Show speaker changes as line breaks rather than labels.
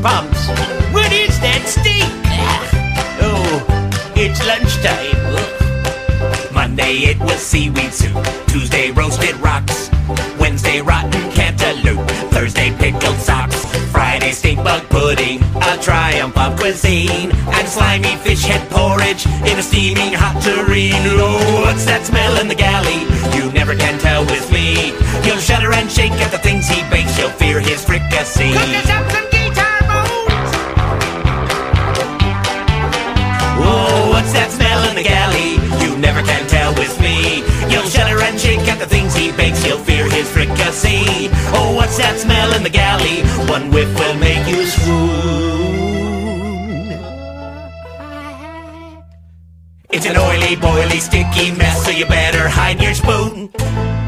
pumps. What is that steak? Oh, it's lunchtime. Monday it was seaweed soup. Tuesday roasted rocks. Wednesday rotten cantaloupe. Thursday pickled socks. Friday stink bug pudding, a triumph of cuisine. And slimy fish head porridge in a steaming hot tureen. Oh, what's that smell in the galley? You never can tell with me. You'll shudder and shake at the things he bakes. You'll fear his fricassee.
Cook us up some guitar bones.
Oh, what's that smell in the galley? You never can tell with me. You'll shudder and shake at the things he bakes. You'll fear his fricassee. Oh, what's that smell in the galley? One whiff will make you swoon. It's an oily, boily, sticky mess, so you better hide your spoon.